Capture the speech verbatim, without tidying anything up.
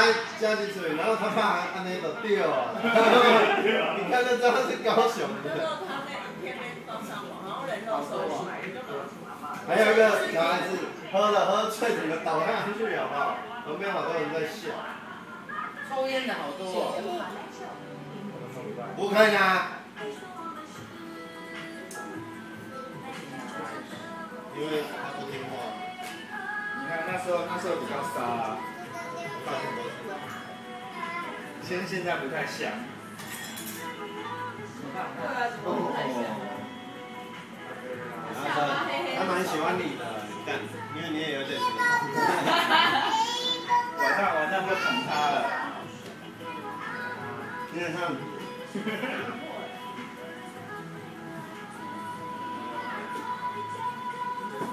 加进嘴，然后他爸还按那个掉啊，你看就知道是高雄的。他那影片被放上网，然后人都收起来，还有一个小孩子喝了喝醉，整个倒下去，好不好？旁边好多人在笑。 抽烟的好多哦。 不可以啊。因为他不听话。 你看那时候那时候比较沙啊， 放很多次。 现现在不太像。 对啊，怎么不太像？ 他蛮喜欢你的，干，因为你也有点。 晚上晚上就捅他了。 因为他。